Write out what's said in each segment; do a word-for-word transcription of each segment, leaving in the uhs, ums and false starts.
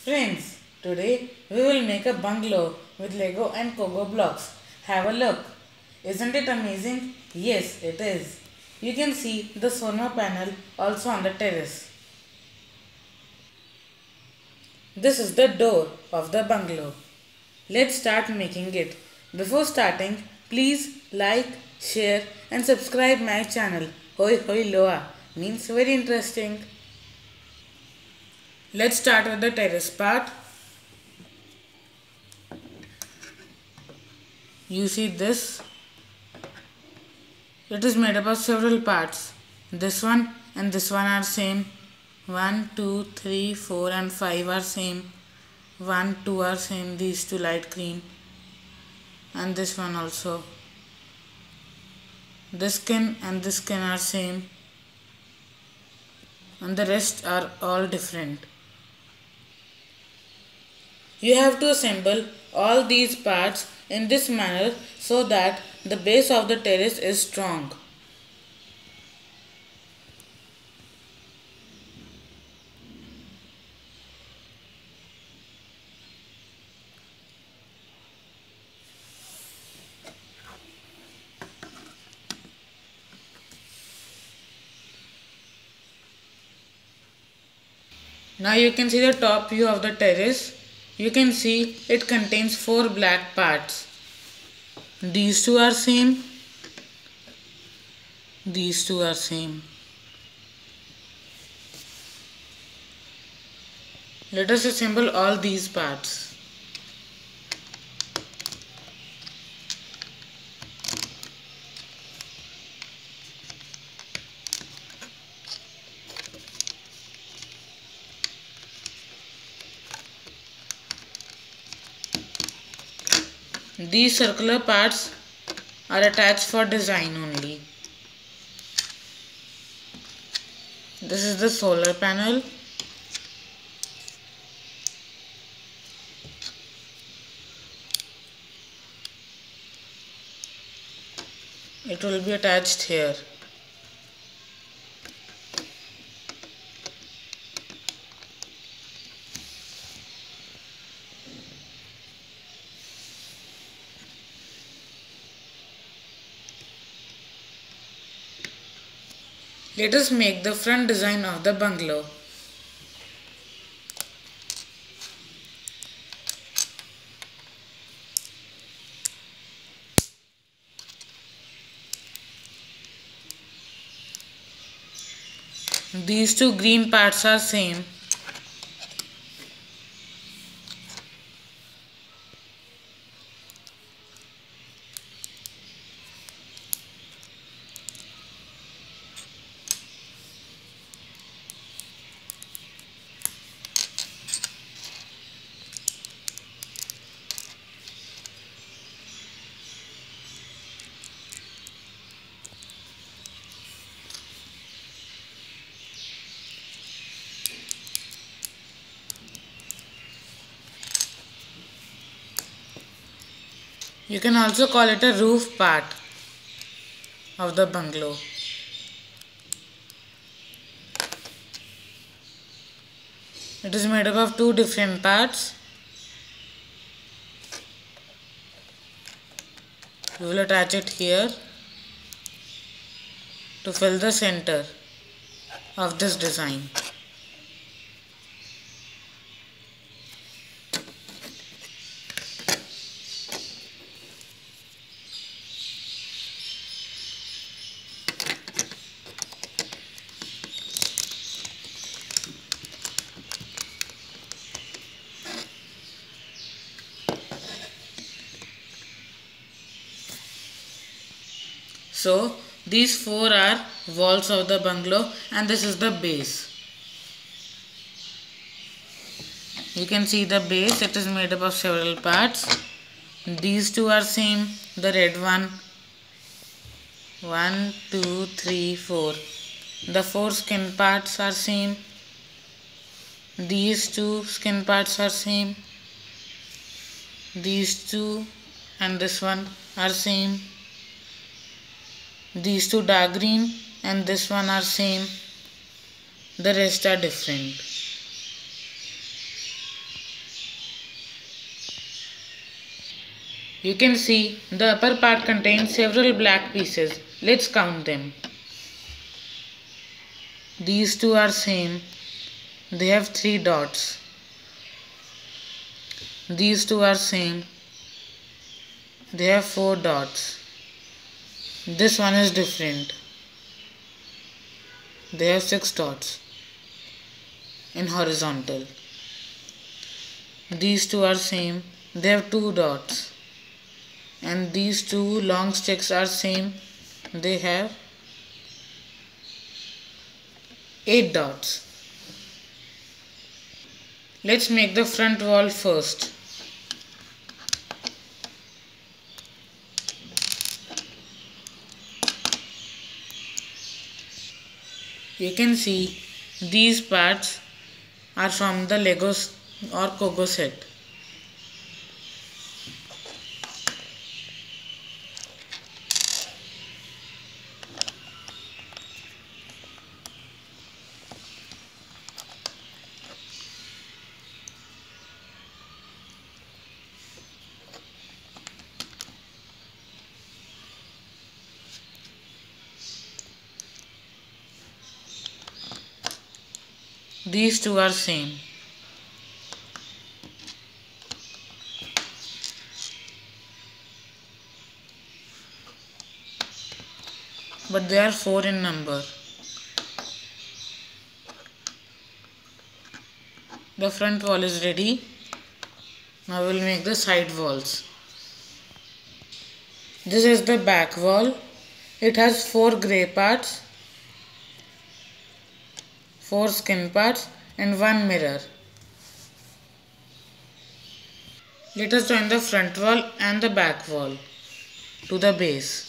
Friends, today we will make a bungalow with Lego and Pogo blocks. Have a look. Isn't it amazing? Yes, it is. You can see the solar panel also on the terrace. This is the door of the bungalow. Let's start making it. Before starting, please like, share and subscribe my channel. Hoi hoi loa means very interesting. Let's start with the terrace part. You see this? It is made up of several parts. This one and this one are same. one, two, three, four and five are same. one, two are same. These two light green. And this one also. This skin and this skin are same. And the rest are all different. You have to assemble all these parts in this manner so that the base of the terrace is strong. Now you can see the top view of the terrace. You can see it contains four black parts. These two are same. These two are same. Let us assemble all these parts. These circular parts are attached for design only. This is the solar panel. It will be attached here. Let us make the front design of the bungalow. These two green parts are same. You can also call it a roof part of the bungalow. It is made up of two different parts. We will attach it here to fill the center of this design. So these four are walls of the bungalow and this is the base. You can see the base, it is made up of several parts. These two are same, the red one. One, two, three, four. The four skin parts are same. These two skin parts are same. These two and this one are same. These two dark green and this one are same. The rest are different. You can see the upper part contains several black pieces. Let's count them. These two are same. They have three dots. These two are same. They have four dots. This one is different. They have six dots in horizontal. These two are same. They have two dots. And these two long sticks are same. They have eight dots. Let's make the front wall first. You can see these parts are from the Legos or Kogo set. These two are same. But they are four in number. The front wall is ready. Now we will make the side walls. This is the back wall. It has four grey parts, four skin parts and one mirror. Let us join the front wall and the back wall to the base.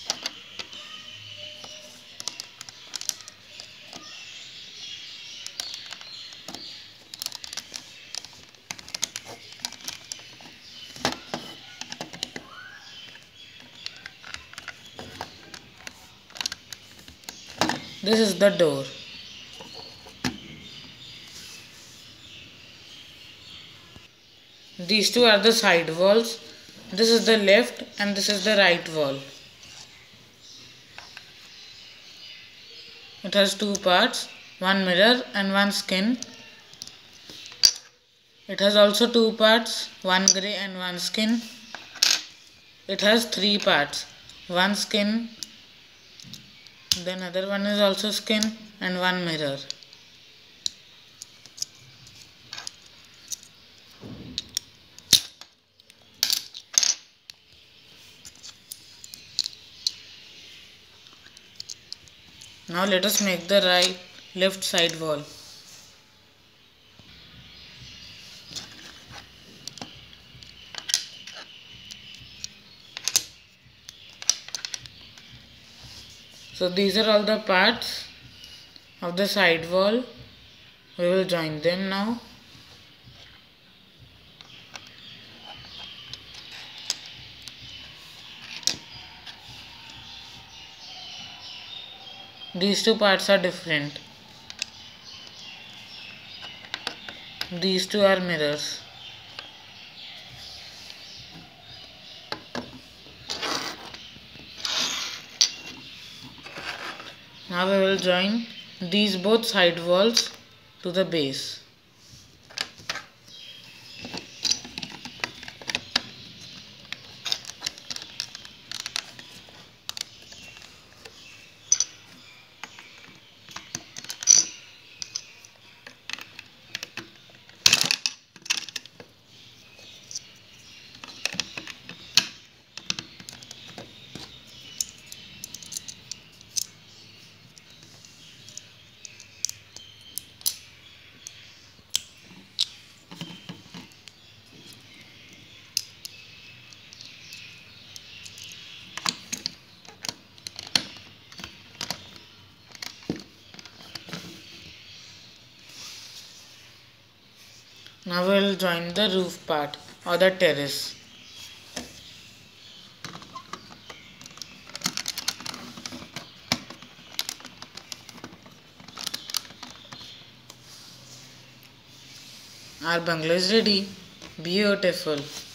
This is the door. These two are the side walls. This is the left and this is the right wall. It has two parts, one mirror and one skin. It has also two parts, one grey and one skin. It has three parts, one skin, then other one is also skin and one mirror. Now let us make the right left side wall. So these are all the parts of the side wall. We will join them now. These two parts are different. These two are mirrors. Now we will join these both side walls to the base. Now we will join the roof part or the terrace. Our bungalow is ready. Beautiful.